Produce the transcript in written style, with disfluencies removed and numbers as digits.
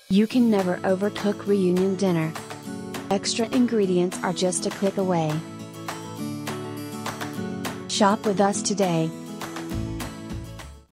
You can never overcook reunion dinner. Extra ingredients are just a click away. Shop with us today.